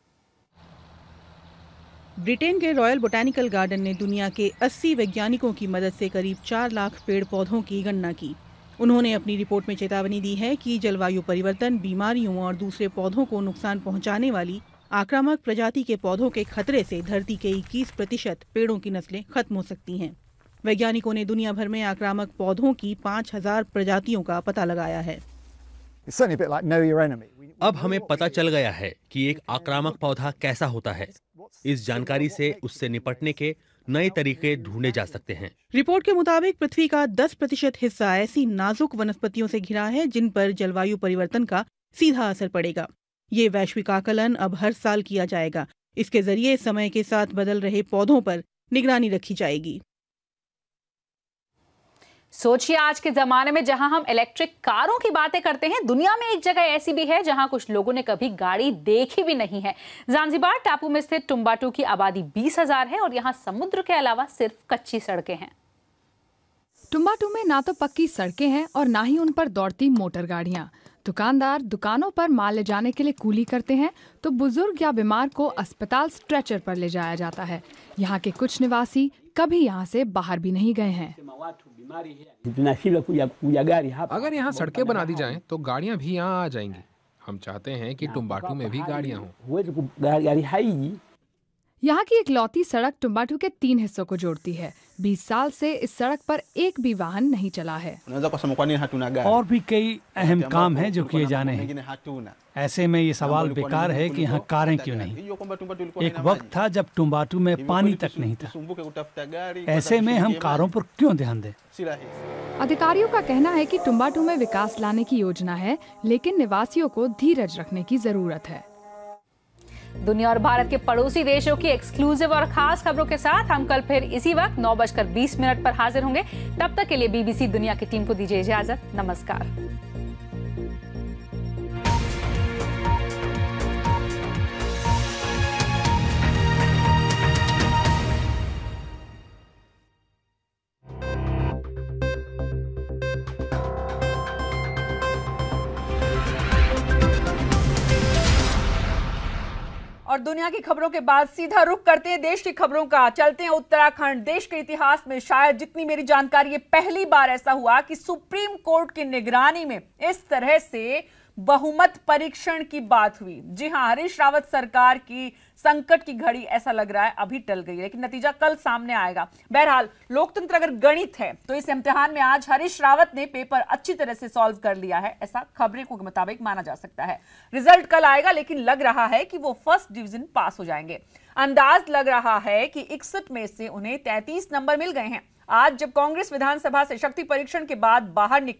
ब्रिटेन के रॉयल बोटानिकल गार्डन ने दुनिया के अस्सी वैज्ञानिकों की मदद से करीब चार लाख पेड़ पौधों की गणना की। उन्होंने अपनी रिपोर्ट में चेतावनी दी है कि जलवायु परिवर्तन, बीमारियों और दूसरे पौधों को नुकसान पहुंचाने वाली आक्रामक प्रजाति के पौधों के खतरे से धरती के इक्कीस प्रतिशत पेड़ों की नस्लें खत्म हो सकती हैं। वैज्ञानिकों ने दुनिया भर में आक्रामक पौधों की पाँच हजार प्रजातियों का पता लगाया है। अब हमें पता चल गया है कि एक आक्रामक पौधा कैसा होता है। इस जानकारी से उससे निपटने के नए तरीके ढूंढे जा सकते हैं। रिपोर्ट के मुताबिक पृथ्वी का दस प्रतिशत हिस्सा ऐसी नाजुक वनस्पतियों से घिरा है जिन पर जलवायु परिवर्तन का सीधा असर पड़ेगा। ये वैश्विक आकलन अब हर साल किया जाएगा। इसके जरिए समय के साथ बदल रहे पौधों पर निगरानी रखी जाएगी। सोचिए, आज के जमाने में जहां हम इलेक्ट्रिक कारों की बातें करते हैं, दुनिया में एक जगह ऐसी भी है जहां कुछ लोगों ने कभी गाड़ी देखी भी नहीं है। ज़ांज़िबार टापू में स्थित टुम्बाटू की आबादी बीस हजार है और यहाँ समुद्र के अलावा सिर्फ कच्ची सड़कें हैं। टुम्बाटू में ना तो पक्की सड़कें हैं और ना ही उन पर दौड़ती मोटर गाड़ियां। दुकानदार दुकानों पर माल ले जाने के लिए कूली करते हैं तो बुजुर्ग या बीमार को अस्पताल स्ट्रेचर पर ले जाया जाता है। यहाँ के कुछ निवासी कभी यहाँ से बाहर भी नहीं गए हैं। अगर यहाँ सड़कें बना दी जाएं तो गाड़ियाँ भी यहाँ आ जाएंगी। हम चाहते हैं कि टुम्बाटू में भी गाड़ियाँ हों। यहाँ की इकलौती सड़क टुम्बाटू के तीन हिस्सों को जोड़ती है। बीस साल से इस सड़क पर एक भी वाहन नहीं चला है। और भी कई अहम काम हैं जो किए जाने हैं। ऐसे में ये सवाल बेकार है कि यहाँ कारें क्यों नहीं। एक वक्त था जब टुम्बाटू में पानी तक नहीं था। ऐसे में हम कारों पर क्यों ध्यान दें? अधिकारियों का कहना है कि टुम्बाटू में विकास लाने की योजना है, लेकिन निवासियों को धीरज रखने की जरूरत है। दुनिया और भारत के पड़ोसी देशों की एक्सक्लूसिव और खास खबरों के साथ हम कल फिर इसी वक्त नौ बजकर बीस मिनट पर हाजिर होंगे। तब तक के लिए बीबीसी दुनिया की टीम को दीजिए इजाजत। नमस्कार। और दुनिया की खबरों के बाद सीधा रुख करते हैं देश की खबरों का। चलते हैं उत्तराखंड। देश के इतिहास में शायद जितनी मेरी जानकारी है पहली बार ऐसा हुआ कि सुप्रीम कोर्ट की निगरानी में इस तरह से बहुमत परीक्षण की बात हुई। जी हां, हरीश रावत सरकार की संकट की घड़ी ऐसा लग रहा है अभी टल गई है, लेकिन नतीजा कल सामने आएगा। बहरहाल लोकतंत्र अगर गणित है तो इस इम्तिहान में आज हरीश रावत ने पेपर अच्छी तरह से सॉल्व कर लिया है, ऐसा खबरें के मुताबिक माना जा सकता है। रिजल्ट कल आएगा, लेकिन लग रहा है कि वो फर्स्ट डिवीजन पास हो जाएंगे। अंदाज लग रहा है कि इकसठ में से उन्हें तैंतीस नंबर मिल गए हैं। आज जब कांग्रेस विधानसभा से शक्ति परीक्षण के बाद बाहर निकले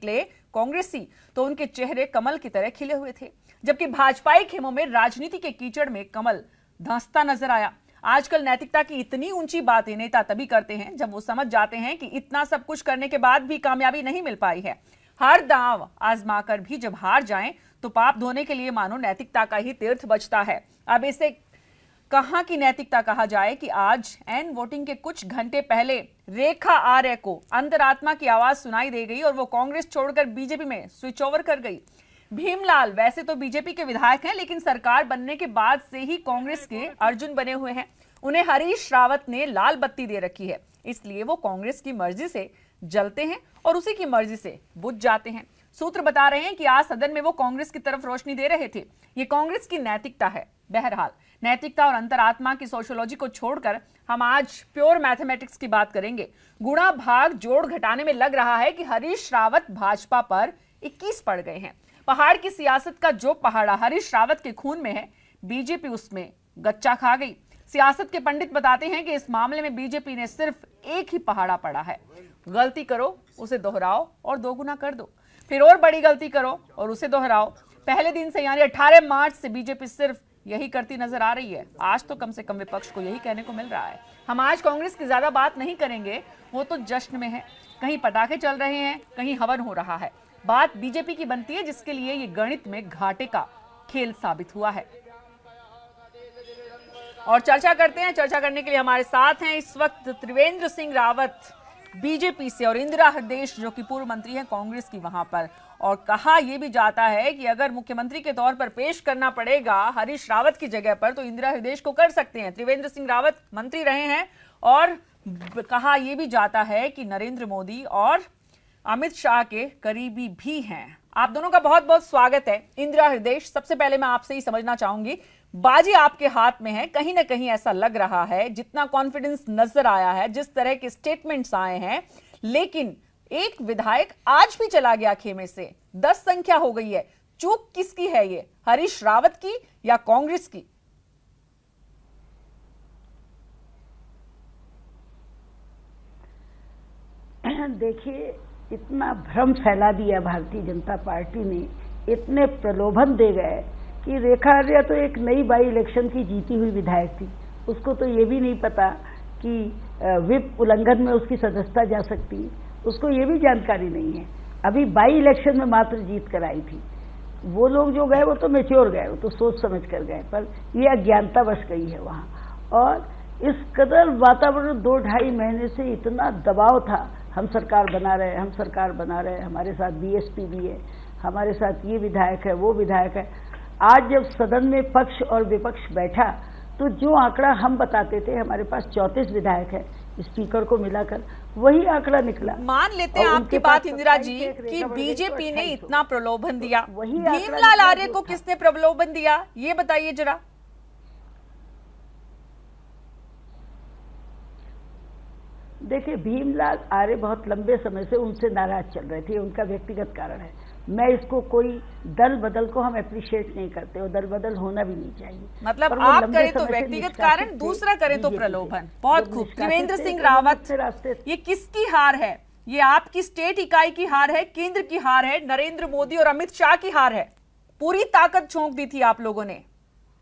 कांग्रेसी तो उनके चेहरे कमल की तरह खिले हुए थे, जबकि भाजपाई खेमों में राजनीति के कीचड़ में कमल धंसता नजर आया। आजकल नैतिकता की इतनी ऊंची बातें नेता तभी करते हैं जब वो समझ जाते हैं कि इतना सब कुछ करने के बाद भी कामयाबी नहीं मिल पाई है। हर दांव आजमाकर भी जब हार जाएं तो पाप धोने के लिए मानो नैतिकता का ही तीर्थ बचता है। अब इसे कहां की नैतिकता कहा जाए कि आज एन वोटिंग के कुछ घंटे पहले रेखा आर्य को अंतरात्मा की आवाज सुनाई दे गई और वो कांग्रेस छोड़कर बीजेपी में स्विच ओवर कर गई। भीमलाल वैसे तो बीजेपी के विधायक हैं, लेकिन सरकार बनने के बाद से ही कांग्रेस के अर्जुन बने हुए हैं। उन्हें हरीश रावत ने लाल बत्ती दे रखी है, इसलिए वो कांग्रेस की मर्जी से जलते हैं और उसी की मर्जी से बुझ जाते हैं। सूत्र बता रहे हैं कि आज सदन में वो कांग्रेस की तरफ रोशनी दे रहे थे। ये कांग्रेस की नैतिकता है। बहरहाल नैतिकता और अंतरात्मा की सोशियोलॉजी को छोड़कर हम आज प्योर मैथमेटिक्स की बात करेंगे। गुणा भाग जोड़ घटाने में लग रहा है कि हरीश रावत भाजपा पर इक्कीस पड़ गए हैं। पहाड़ की सियासत का जो पहाड़ा हरीश रावत के खून में है, बीजेपी उसमें गच्चा खा गई। सियासत के पंडित बताते हैं कि इस मामले में बीजेपी ने सिर्फ एक ही पहाड़ा पड़ा है। गलती करो, उसे दोहराओ और दोगुना कर दो, फिर और बड़ी गलती करो और उसे दोहराओ। पहले दिन से यानी अठारह मार्च से बीजेपी सिर्फ यही करती नजर आ रही है। आज तो कम से कम विपक्ष को यही कहने को मिल रहा है। हम आज कांग्रेस की ज्यादा बात नहीं करेंगे, वो तो जश्न में है। कहीं पटाखे चल रहे हैं, कहीं हवन हो रहा है। बात बीजेपी की बनती है, जिसके लिए ये गणित में घाटे का खेल साबित हुआ है। और चर्चा करते हैं। चर्चा करने के लिए हमारे साथ हैं इस वक्त त्रिवेंद्र सिंह रावत बीजेपी से और इंदिरा देश जो कि पूर्व मंत्री हैं कांग्रेस की वहां पर। और कहा यह भी जाता है कि अगर मुख्यमंत्री के तौर पर पेश करना पड़ेगा हरीश रावत की जगह पर तो इंदिरा देश को कर सकते हैं। त्रिवेंद्र सिंह रावत मंत्री रहे हैं और कहा यह भी जाता है कि नरेंद्र मोदी और अमित शाह के करीबी भी हैं। आप दोनों का बहुत बहुत स्वागत है। इंदिरा हृदय, सबसे पहले मैं आपसे ही समझना चाहूंगी, बाजी आपके हाथ में है। कहीं ना कहीं ऐसा लग रहा है, जितना कॉन्फिडेंस नजर आया है, जिस तरह के स्टेटमेंट्स आए हैं, लेकिन एक विधायक आज भी चला गया खेमे से। दस संख्या हो गई है। चूक किसकी है ये, हरीश रावत की या कांग्रेस की? देखिए, इतना भ्रम फैला दिया भारतीय जनता पार्टी ने, इतने प्रलोभन दे गए कि रेखा आर्य तो एक नई बाई इलेक्शन की जीती हुई विधायक थी। उसको तो ये भी नहीं पता कि विप उल्लंघन में उसकी सदस्यता जा सकती है। उसको ये भी जानकारी नहीं है। अभी बाई इलेक्शन में मात्र जीत कर आई थी। वो लोग जो गए वो तो मैच्योर गए, वो तो सोच समझ कर गए, पर ये अज्ञानता बस गई है वहाँ। और इस कदर वातावरण दो ढाई महीने से इतना दबाव था, हम सरकार बना रहे हैं, हम सरकार बना रहे हैं, हमारे साथ बीएसपी भी है, हमारे साथ ये विधायक है, वो विधायक है। आज जब सदन में पक्ष और विपक्ष बैठा तो जो आंकड़ा हम बताते थे, हमारे पास चौंतीस विधायक है स्पीकर को मिलाकर, वही आंकड़ा निकला। मान लेते हैं आपकी बात इंदिरा जी कि बीजेपी ने इतना प्रलोभन दिया, भीमलाल आर्य को किसने प्रलोभन दिया, ये बताइए जरा। देखिए, भीमलाल आर्य बहुत लंबे समय से उनसे नाराज चल रहे थे, उनका व्यक्तिगत कारण है। मैं इसको कोई दल बदल को हम अप्रिशिएट नहीं करते और दल बदल होना भी नहीं चाहिए। मतलब आप करें तो व्यक्तिगत कारण, दूसरा करें तो प्रलोभन। बहुत खूब। त्रिवेंद्र सिंह रावत, ये किसकी हार है? ये आपकी स्टेट इकाई की हार है, केंद्र की हार है, नरेंद्र मोदी और अमित शाह की हार है? पूरी ताकत झोंक दी थी आप लोगों ने।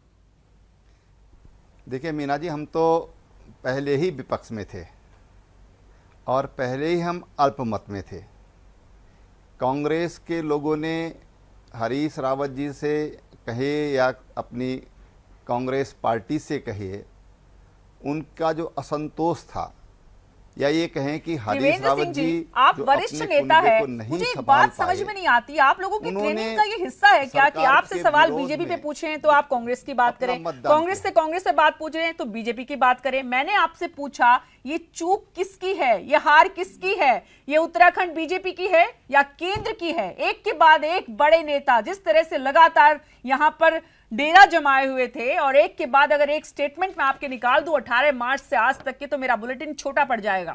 देखिए मीना जी, हम तो पहले ही विपक्ष में थे और पहले ही हम अल्पमत में थे। कांग्रेस के लोगों ने हरीश रावत जी से कहे या अपनी कांग्रेस पार्टी से कहे, उनका जो असंतोष था, या ये कहें कि हरीश रावत जी, जी आप वरिष्ठ नेता है, मुझे एक बात समझ में नहीं आती, आप लोगों की ट्रेनिंग का ये हिस्सा है क्या कि आपसे सवाल बीजेपी पे पूछे हैं तो आप कांग्रेस की बात करें, कांग्रेस से कांग्रेस से बात पूछ रहे हैं तो बीजेपी की बात करें? मैंने आपसे पूछा ये चूक किसकी है, ये हार किसकी है? ये उत्तराखंड बीजेपी की है या केंद्र की है? एक के बाद एक बड़े नेता जिस तरह से लगातार यहां पर डेरा जमाए हुए थे और एक के बाद अगर एक स्टेटमेंट में आपके निकाल दूं अठारह मार्च से आज तक के, तो मेरा बुलेटिन छोटा पड़ जाएगा।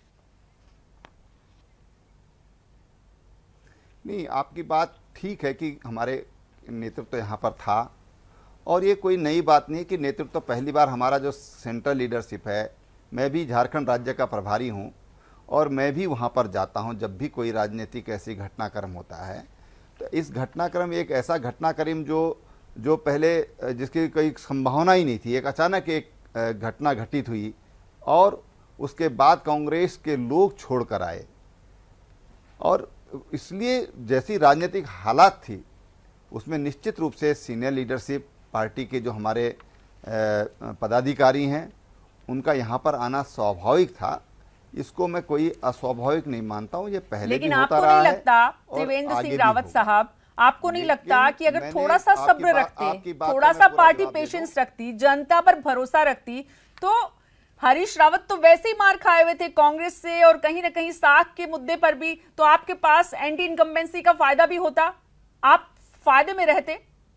नहीं, आपकी बात ठीक है कि हमारे नेतृत्व यहाँ पर था और ये कोई नई बात नहीं कि नेतृत्व पहली बार हमारा जो सेंट्रल लीडरशिप है, मैं भी झारखंड राज्य का प्रभारी हूँ और मैं भी वहाँ पर जाता हूँ जब भी कोई राजनीतिक ऐसी घटनाक्रम होता है। तो इस घटनाक्रम एक ऐसा घटनाक्रम जो जो पहले जिसकी कोई संभावना ही नहीं थी, एक अचानक एक घटना घटित हुई और उसके बाद कांग्रेस के लोग छोड़कर आए। और इसलिए जैसी राजनीतिक हालात थी उसमें निश्चित रूप से सीनियर लीडरशिप पार्टी के जो हमारे पदाधिकारी हैं उनका यहाँ पर आना स्वाभाविक था। इसको मैं कोई अस्वाभाविक नहीं मानता हूँ, ये पहले भी होता रहा है। लेकिन आपको नहीं लगता त्रिवेंद्र सिंह रावत साहब, आपको नहीं लगता कि अगर थोड़ा सा सब्र रखते, थोड़ा सा पार्टी पेशेंस रखती, जनता पर भरोसा रखती, तो हरीश रावत तो वैसे ही मार खाए हुए थे कांग्रेस से और कहीं ना कहीं साख के मुद्दे पर भी, तो आपके पास एंटी इनकम्बेंसी का फायदा भी होता, आप फायदे में रहते।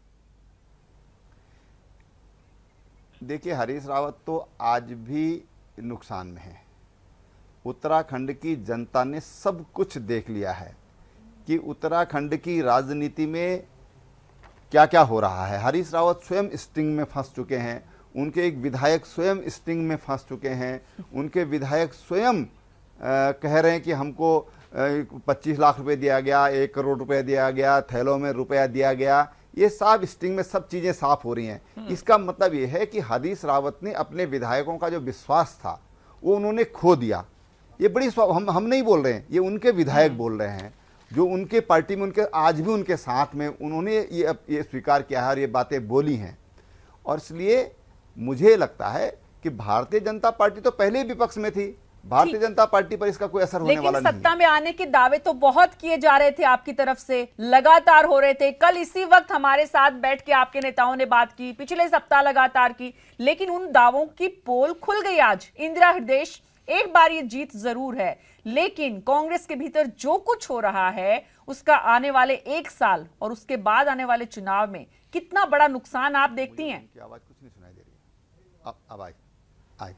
देखिए, हरीश रावत तो आज भी नुकसान में है। उत्तराखंड की जनता ने सब कुछ देख लिया है कि उत्तराखंड की राजनीति में क्या क्या हो रहा है। हरीश रावत स्वयं स्टिंग में फंस चुके हैं, उनके एक विधायक स्वयं स्टिंग में फंस चुके हैं, उनके विधायक स्वयं आ, कह रहे हैं कि हमको पच्चीस लाख रुपए दिया गया, एक करोड़ रुपए दिया गया, थैलों में रुपया दिया गया। ये साफ स्टिंग में सब चीजें साफ हो रही हैं। इसका मतलब ये है कि हरीश रावत ने अपने विधायकों का जो विश्वास था वो उन्होंने खो दिया। ये बड़ी हम हम नहीं बोल रहे हैं, ये उनके विधायक बोल रहे हैं जो उनके पार्टी में, उनके आज भी उनके साथ में, उन्होंने ये ये स्वीकार किया है और ये बातें बोली हैं। और इसलिए मुझे लगता है कि भारतीय जनता पार्टी तो पहले ही विपक्ष में थी, भारतीय जनता पार्टी पर इसका कोई असर होने वाला नहीं। लेकिन सत्ता में आने के दावे तो बहुत किए जा रहे थे आपकी तरफ से, लगातार हो रहे थे। कल इसी वक्त हमारे साथ बैठ के आपके नेताओं ने बात की, पिछले सप्ताह लगातार की, लेकिन उन दावों की पोल खुल गई आज। इंदिरा हृदय, एक बार ये जीत जरूर है, लेकिन कांग्रेस के भीतर जो कुछ हो रहा है उसका आने वाले एक साल और उसके बाद आने वाले चुनाव में कितना बड़ा नुकसान आप देखती हैं? आवाज कुछ नहीं सुनाई दे रही है। अब अब आई आई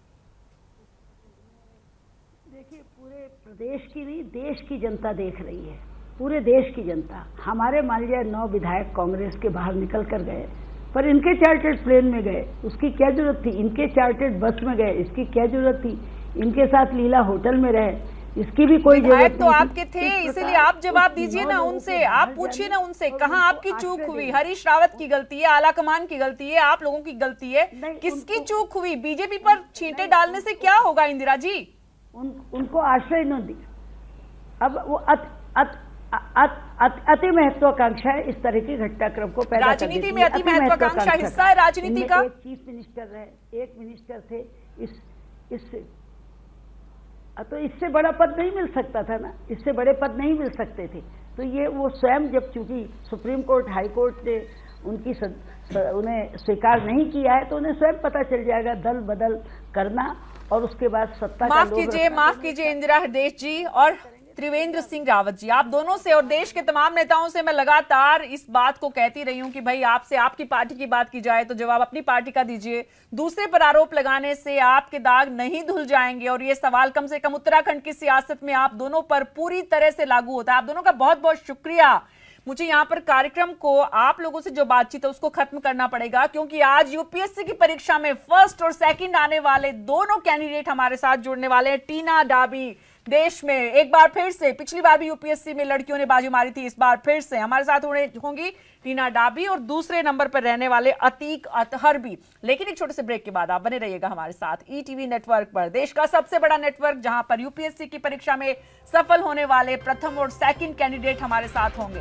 देखिए, पूरे प्रदेश की नहीं, देश की जनता देख रही है, पूरे देश की जनता। हमारे मान लिया नौ विधायक कांग्रेस के बाहर निकल कर गए, पर इनके चार्टर्ड प्लेन में गए, उसकी क्या जरूरत थी? इनके चार्टर्ड बस में गए, इसकी क्या जरूरत थी? इनके साथ लीला होटल में रहे, इसकी भी कोई जरूरत नहीं। तो आपके थे, इसलिए आप जवाब दीजिए ना उनसे, आप पूछिए ना उनसे, कहां आपकी चूक हुई? हरीश रावत की गलती है, आला कमान की गलती है, आप लोगों की गलती है? किसकी चूक हुई? बीजेपी पर छींटे डालने से क्या होगा इंदिरा जी? उन, उनको आश्रय न दिया। अब वो अत, अत, अत, अत, अति महत्वाकांक्षा है इस तरह की घटनाक्रम को पैदा कर देती है। राजनीति में अति महत्वाकांक्षा हिस्सा है राजनीति का। एक चीफ मिनिस्टर रहे, एक मिनिस्टर थे, इस इस तो इससे बड़ा पद नहीं मिल सकता था ना, इससे बड़े पद नहीं मिल सकते थे। तो ये वो स्वयं, जब चूंकि सुप्रीम कोर्ट, हाई कोर्ट ने उनकी सद, उन्हें स्वीकार नहीं किया है, तो उन्हें स्वयं पता चल जाएगा दल बदल करना और उसके बाद सत्ता माफ कीजिए माफ कीजिए इंदिरा हृदय जी और त्रिवेंद्र सिंह रावत जी, आप दोनों से और देश के तमाम नेताओं से मैं लगातार इस बात को कहती रही हूं कि भाई आपसे आपकी पार्टी की बात की जाए तो जवाब अपनी पार्टी का दीजिए। दूसरे पर आरोप लगाने से आपके दाग नहीं धुल जाएंगे और ये सवाल कम से कम उत्तराखंड की सियासत में आप दोनों पर पूरी तरह से लागू होता है। आप दोनों का बहुत बहुत शुक्रिया। मुझे यहाँ पर कार्यक्रम को, आप लोगों से जो बातचीत है उसको खत्म करना पड़ेगा, क्योंकि आज यूपीएससी की परीक्षा में फर्स्ट और सेकंड आने वाले दोनों कैंडिडेट हमारे साथ जुड़ने वाले हैं। टीना डाबी देश में एक बार फिर से, पिछली बार भी यूपीएससी में लड़कियों ने बाजी मारी थी, इस बार फिर से हमारे साथ होंगी टीना डाबी और दूसरे नंबर पर रहने वाले अतीक अतहर भी। लेकिन एक छोटे से ब्रेक के बाद आप बने रहिएगा हमारे साथ ईटीवी नेटवर्क पर, देश का सबसे बड़ा नेटवर्क जहां पर यूपीएससी की परीक्षा में सफल होने वाले प्रथम और सेकंड कैंडिडेट हमारे साथ होंगे।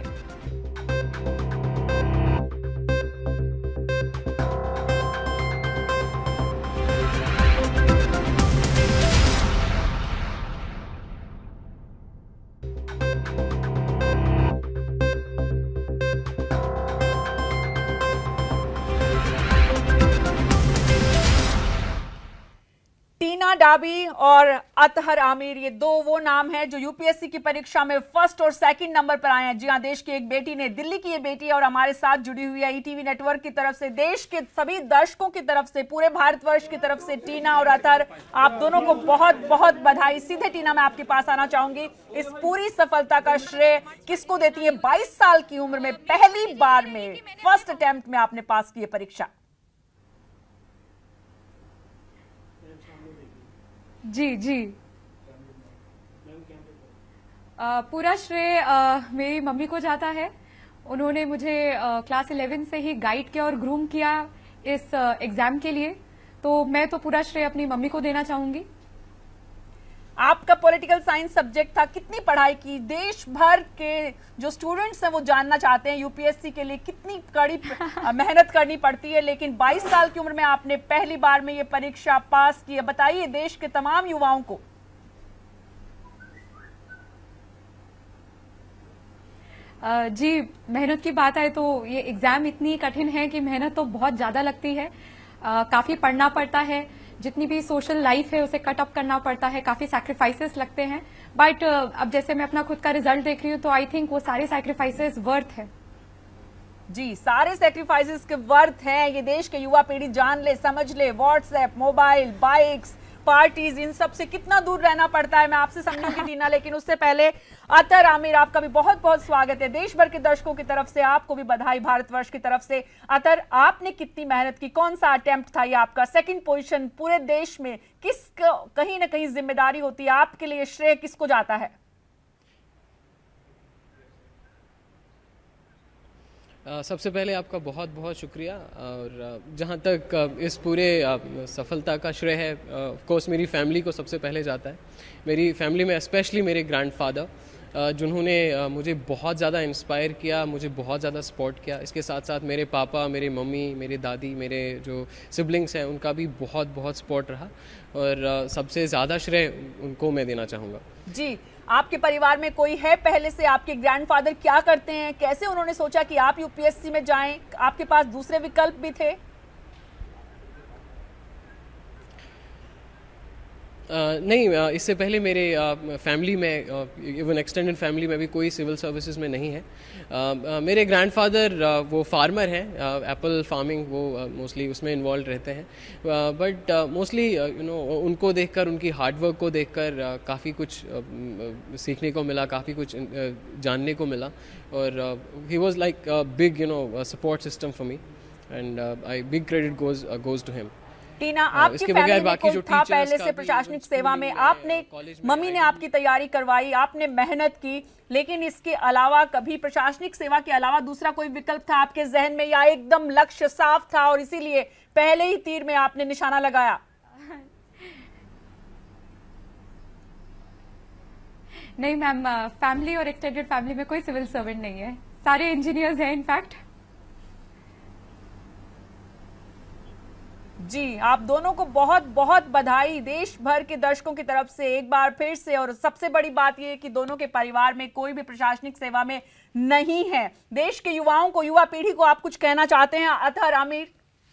टीना डाबी और अतहर आमिर, ये दो वो नाम हैं जो यूपीएससी की परीक्षा में फर्स्ट और सेकंड नंबर पर आए हैं। जी हां, देश की एक बेटी ने, दिल्ली की ये बेटी और हमारे साथ जुड़ी हुई है ईटीवी नेटवर्क की तरफ से, देश के सभी दर्शकों की तरफ से, पूरे भारतवर्ष की तरफ से टीना और अतहर, आप दोनों को बहुत बहुत बधाई। सीधे टीना मैं आपके पास आना चाहूंगी, इस पूरी सफलता का श्रेय किसको देती है? बाईस साल की उम्र में पहली बार में फर्स्ट अटेम्प्ट में आपने पास की परीक्षा। जी जी आ, पूरा श्रेय आ, मेरी मम्मी को जाता है। उन्होंने मुझे आ, क्लास इलेवन से ही गाइड किया और ग्रूम किया इस आ, एग्जाम के लिए, तो मैं तो पूरा श्रेय अपनी मम्मी को देना चाहूंगी। आपका पॉलिटिकल साइंस सब्जेक्ट था, कितनी पढ़ाई की? देश भर के जो स्टूडेंट्स हैं वो जानना चाहते हैं यूपीएससी के लिए कितनी कड़ी मेहनत करनी पड़ती है, लेकिन बाईस साल की उम्र में आपने पहली बार में ये परीक्षा पास की। बताइए देश के तमाम युवाओं को। जी, मेहनत की बात आए तो ये एग्जाम इतनी कठिन है कि मेहनत तो बहुत ज्यादा लगती है। आ, काफी पढ़ना पड़ता है, जितनी भी सोशल लाइफ है उसे कट अप करना पड़ता है, काफी सैक्रिफाइसेस लगते हैं। बट अब जैसे मैं अपना खुद का रिजल्ट देख रही हूँ तो आई थिंक वो सारे सैक्रिफाइसेस वर्थ है। जी, सारे सैक्रिफाइसेस के वर्थ हैं। ये देश के युवा पीढ़ी जान ले, समझ ले। व्हाट्सएप, मोबाइल, बाइक्स, पार्टीज, इन सब से कितना दूर रहना पड़ता है, मैं आपसे समझूंगी टीना, लेकिन उससे पहले अतर आमिर, आपका भी बहुत बहुत स्वागत है। देश भर के दर्शकों की तरफ से आपको भी बधाई, भारतवर्ष की तरफ से। अतर, आपने कितनी मेहनत की? कौन सा अटेम्प्ट था ये आपका? सेकंड पोजीशन पूरे देश में, किस कहीं ना कहीं जिम्मेदारी होती है आपके लिए, श्रेय किसको जाता है? Uh, सबसे पहले आपका बहुत बहुत शुक्रिया। और uh, जहाँ तक uh, इस पूरे uh, सफलता का श्रेय है, ऑफ uh, कोर्स मेरी फैमिली को सबसे पहले जाता है। मेरी फैमिली में स्पेशली मेरे ग्रैंडफादर, uh, जिन्होंने uh, मुझे बहुत ज़्यादा इंस्पायर किया, मुझे बहुत ज़्यादा सपोर्ट किया। इसके साथ साथ मेरे पापा, मेरे मम्मी, मेरे दादी, मेरे जो सिबलिंग्स हैं, उनका भी बहुत बहुत सपोर्ट रहा, और uh, सबसे ज़्यादा श्रेय उनको मैं देना चाहूँगा। जी, आपके परिवार में कोई है पहले से? आपके ग्रैंडफादर क्या करते हैं? कैसे उन्होंने सोचा कि आप यूपीएससी में जाएं? आपके पास दूसरे विकल्प भी थे? Uh, नहीं, uh, इससे पहले मेरे फैमिली uh, में, इवन एक्सटेंडेड फैमिली में भी कोई सिविल सर्विसेज में नहीं है। uh, uh, मेरे ग्रैंडफादर uh, वो फार्मर हैं, एप्पल फार्मिंग, वो मोस्टली uh, उसमें इन्वॉल्व रहते हैं। बट मोस्टली यू नो उनको देखकर, उनकी हार्डवर्क को देखकर uh, काफ़ी कुछ uh, सीखने को मिला, काफ़ी कुछ uh, जानने को मिला। और he was like big you know support system for me, and I big credit goes goes to him. Tina, आपकी फैमिली में कोई था पहले से प्रशासनिक सेवा में? आपने, मम्मी ने आपकी तैयारी करवाई, आपने मेहनत की, लेकिन इसके अलावा कभी प्रशासनिक सेवा के अलावा दूसरा कोई विकल्प था आपके जहन में, या एकदम लक्ष्य साफ था और इसीलिए पहले ही तीर में आपने निशाना लगाया? नहीं मैम, फैमिली और एक्सटेंडेड फैमिली में कोई सिविल सर्वेंट नहीं है, सारे इंजीनियर्स हैं इनफैक्ट। जी, आप दोनों को बहुत बहुत बधाई देश भर के दर्शकों की तरफ से एक बार फिर से। और सबसे बड़ी बात यह है कि दोनों के परिवार में कोई भी प्रशासनिक सेवा में नहीं है। देश के युवाओं को, युवा पीढ़ी को आप कुछ कहना चाहते हैं? अतर आमिर।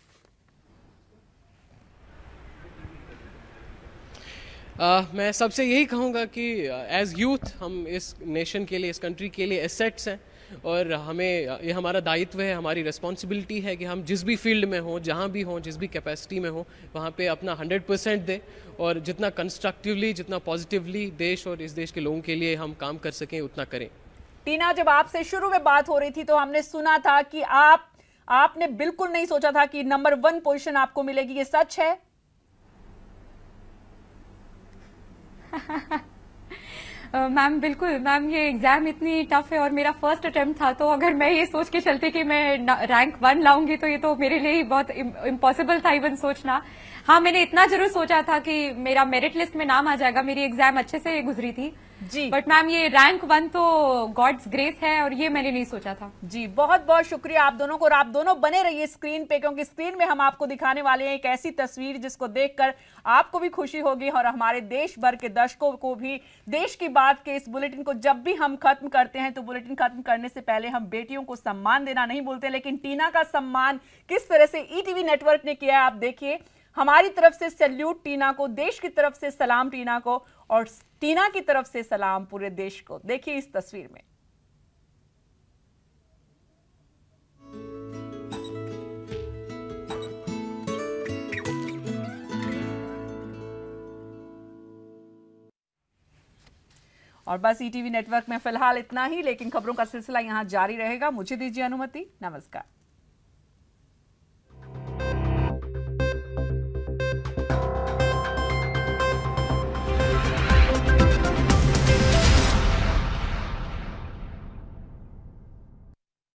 uh, मैं सबसे यही कहूँगा कि एज यूथ हम इस नेशन के लिए, इस कंट्री के लिए एसेट्स हैं, और हमें ये हमारा दायित्व है, हमारी रिस्पॉन्सिबिलिटी है कि हम जिस भी फील्ड में हों, जहाँ भी हों, जिस भी कैपेसिटी में हों, वहाँ पे अपना हंड्रेड परसेंट दें, और जितना कंस्ट्रक्टिवली, जितना पॉजिटिवली देश और इस देश के लोगों के लिए हम काम कर सकें उतना करें। टीना, जब आपसे शुरू में बात हो रही थी तो हमने सुना था कि आप आपने बिल्कुल नहीं सोचा था कि नंबर वन पोजीशन आपको मिलेगी, ये सच है? मैम uh, बिल्कुल मैम, ये एग्जाम इतनी टफ है और मेरा फर्स्ट अटेम्प्ट था, तो अगर मैं ये सोच के चलती कि मैं रैंक वन लाऊंगी तो ये तो मेरे लिए ही बहुत इम्पॉसिबल था इवन सोचना। हाँ, मैंने इतना जरूर सोचा था कि मेरा मेरिट लिस्ट में नाम आ जाएगा, मेरी एग्जाम अच्छे से गुजरी थी जी। बट मैम ये रैंक वन तो गॉड्स ग्रेस है, और ये मैंने नहीं सोचा था। जी, बहुत बहुत शुक्रिया आप दोनों को। और आप दोनों बने रहिए स्क्रीन पे, क्योंकि स्क्रीन में हम आपको दिखाने वाले हैं एक ऐसी तस्वीर जिसको देखकर आपको भी खुशी होगी और हमारे देश भर के दर्शकों को भी। देश की बात के इस बुलेटिन को जब भी हम खत्म करते हैं तो बुलेटिन खत्म करने से पहले हम बेटियों को सम्मान देना नहीं भूलते, लेकिन टीना का सम्मान किस तरह से ईटीवी नेटवर्क ने किया है आप देखिए। हमारी तरफ से सैल्यूट टीना को, देश की तरफ से सलाम टीना को, और टीना की तरफ से सलाम पूरे देश को। देखिए इस तस्वीर में। और बस ईटीवी नेटवर्क में फिलहाल इतना ही, लेकिन खबरों का सिलसिला यहां जारी रहेगा। मुझे दीजिए अनुमति, नमस्कार।